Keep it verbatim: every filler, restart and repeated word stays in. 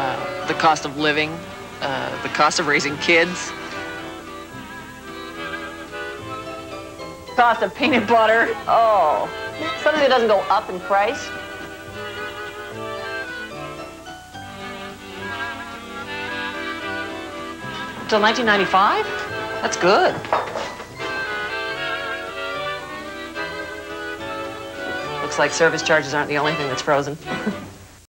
uh, the cost of living, uh, the cost of raising kids, cost of peanut butter. Oh, something that doesn't go up in price? Till nineteen ninety-five? That's good. Looks like service charges aren't the only thing that's frozen.